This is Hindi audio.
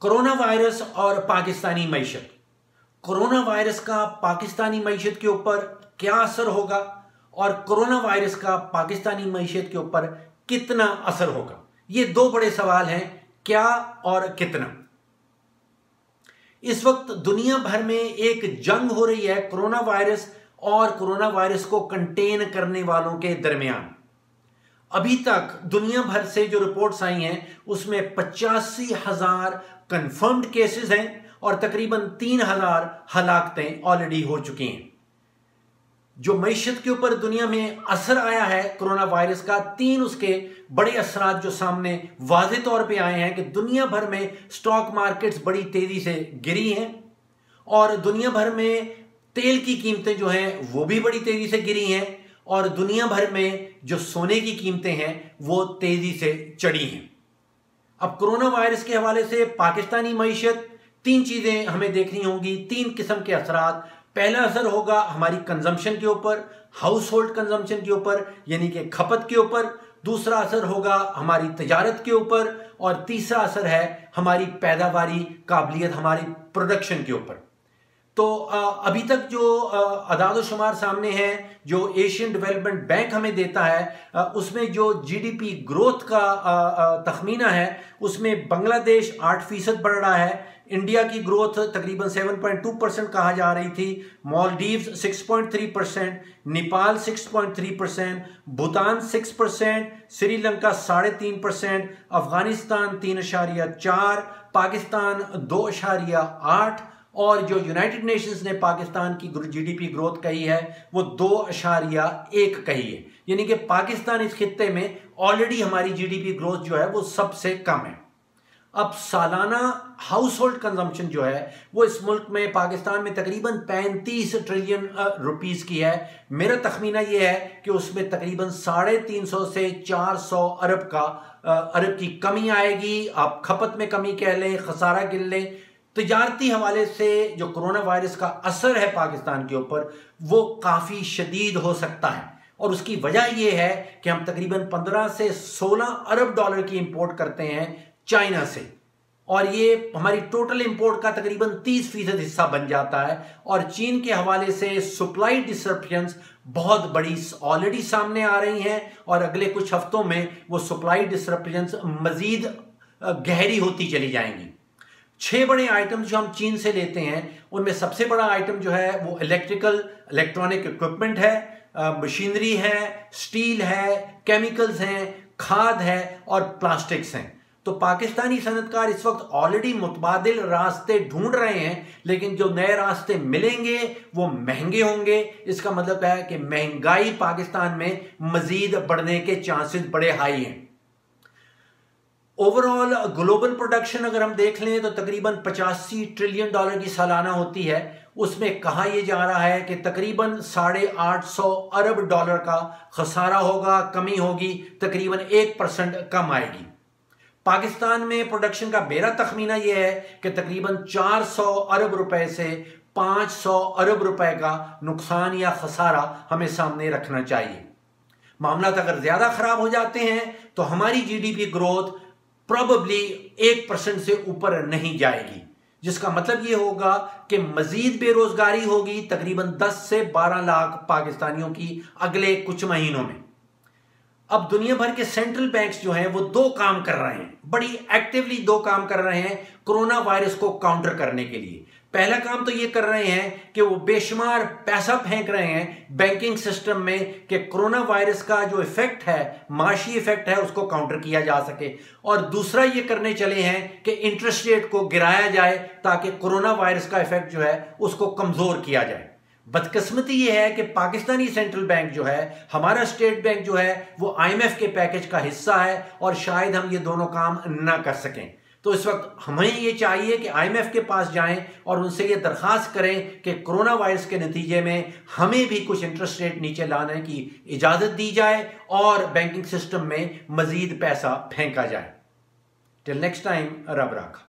कोरोना वायरस और पाकिस्तानी मईशत। कोरोना वायरस का पाकिस्तानी मईशत के ऊपर क्या असर होगा और कोरोना वायरस का पाकिस्तानी मईशत के ऊपर कितना असर होगा, ये दो बड़े सवाल हैं, क्या और कितना। इस वक्त दुनिया भर में एक जंग हो रही है कोरोना वायरस और कोरोना वायरस को कंटेन करने वालों के दरमियान। अभी तक दुनिया भर से जो रिपोर्ट्स आई हैं उसमें 85,000 कंफर्म्ड केसेस हैं और तकरीबन 3,000 हलाकतें ऑलरेडी हो चुकी हैं। जो मईशत के ऊपर दुनिया में असर आया है कोरोना वायरस का, तीन उसके बड़े असरात जो सामने वाज़े तौर पे आए हैं कि दुनिया भर में स्टॉक मार्केट्स बड़ी तेजी से गिरी हैं और दुनिया भर में तेल की कीमतें जो हैं वो भी बड़ी तेजी से गिरी हैं और दुनिया भर में जो सोने की कीमतें हैं वो तेजी से चढ़ी हैं। अब कोरोना वायरस के हवाले से पाकिस्तानी मईशत, तीन चीजें हमें देखनी होंगी, तीन किस्म के असरात। पहला असर होगा हमारी कंजम्पशन के ऊपर, हाउस होल्ड कंजम्पशन के ऊपर यानी कि खपत के ऊपर। दूसरा असर होगा हमारी तजारत के ऊपर और तीसरा असर है हमारी पैदावारी काबिलियत, हमारी प्रोडक्शन के ऊपर। तो अभी तक जो अदाद शुमार सामने हैं जो एशियन डेवलपमेंट बैंक हमें देता है, उसमें जो जीडीपी ग्रोथ का तखमीना है उसमें बांग्लादेश 8% बढ़ रहा है, इंडिया की ग्रोथ तकरीबन 7.2% कहा जा रही थी, मालदीव्स 6.3%, नेपाल 6.3%, भूटान 6%, श्रीलंका 3.5%, अफगानिस्तान 3.4%, पाकिस्तान 2.8% और जो यूनाइटेड नेशंस ने पाकिस्तान की जीडीपी ग्रोथ कही है वो 2.1 कही है। यानी कि पाकिस्तान इस खित्ते में ऑलरेडी हमारी जीडीपी ग्रोथ जो है वो सबसे कम है। अब सालाना हाउस होल्ड कंजम्पशन जो है वो इस मुल्क में पाकिस्तान में तकरीबन 35 ट्रिलियन रुपीस की है। मेरा तखमीना ये है कि उसमें तकरीबन 350 से 400 अरब की कमी आएगी। आप खपत में कमी कह लें, खसारा गिन लें। तजारती हवाले से जो कोरोना वायरस का असर है पाकिस्तान के ऊपर वो काफ़ी शदीद हो सकता है और उसकी वजह यह है कि हम तकरीबन 15 से 16 अरब डॉलर की इंपोर्ट करते हैं चाइना से और ये हमारी टोटल इंपोर्ट का तकरीबन 30% हिस्सा बन जाता है। और चीन के हवाले से सप्लाई डिसरप्शंस बहुत बड़ी ऑलरेडी सामने आ रही हैं और अगले कुछ हफ्तों में वो सप्लाई डिसरप्शंस मजीद गहरी होती चली जाएंगी। 6 बड़े आइटम जो हम चीन से लेते हैं उनमें सबसे बड़ा आइटम जो है वो इलेक्ट्रॉनिक इक्विपमेंट है, मशीनरी है, स्टील है, केमिकल्स हैं, खाद है और प्लास्टिक्स हैं। तो पाकिस्तानी सनतकार इस वक्त ऑलरेडी मुतबादिल रास्ते ढूंढ रहे हैं, लेकिन जो नए रास्ते मिलेंगे वो महंगे होंगे। इसका मतलब है कि महंगाई पाकिस्तान में मजीद बढ़ने के चांसेस बड़े हाई हैं। ओवरऑल ग्लोबल प्रोडक्शन अगर हम देख लें तो तकरीबन 85 ट्रिलियन डॉलर की सालाना होती है। उसमें कहा यह जा रहा है कि तकरीबन 850 अरब डॉलर का खसारा होगा, कमी होगी, तकरीबन 1% कम आएगी। पाकिस्तान में प्रोडक्शन का मेरा तखमीना यह है कि तकरीबन 400 अरब रुपए से 500 अरब रुपए का नुकसान या खसारा हमें सामने रखना चाहिए। मामला अगर ज्यादा खराब हो जाते हैं तो हमारी जीडीपी ग्रोथ प्रोबेबली 1% से ऊपर नहीं जाएगी, जिसका मतलब यह होगा कि मजीद बेरोजगारी होगी तकरीबन 10 से 12 लाख पाकिस्तानियों की अगले कुछ महीनों में। अब दुनिया भर के सेंट्रल बैंक्स जो हैं वो दो काम कर रहे हैं, बड़ी एक्टिवली दो काम कर रहे हैं कोरोना वायरस को काउंटर करने के लिए। पहला काम तो ये कर रहे हैं कि वो बेशुमार पैसा फेंक रहे हैं बैंकिंग सिस्टम में कि कोरोना वायरस का जो इफेक्ट है, माशी इफेक्ट है, उसको काउंटर किया जा सके। और दूसरा ये करने चले हैं कि इंटरेस्ट रेट को गिराया जाए ताकि कोरोना वायरस का इफेक्ट जो है उसको कमजोर किया जाए। बदकिस्मती ये है कि पाकिस्तानी सेंट्रल बैंक जो है, हमारा स्टेट बैंक जो है, वो IMF के पैकेज का हिस्सा है और शायद हम ये दोनों काम ना कर सकें। तो इस वक्त हमें ये चाहिए कि IMF के पास जाएं और उनसे ये दरख्वास्त करें कि कोरोना वायरस के नतीजे में हमें भी कुछ इंटरेस्ट रेट नीचे लाने की इजाज़त दी जाए और बैंकिंग सिस्टम में मजीद पैसा फेंका जाए। टिल नेक्स्ट टाइम, रब राखा।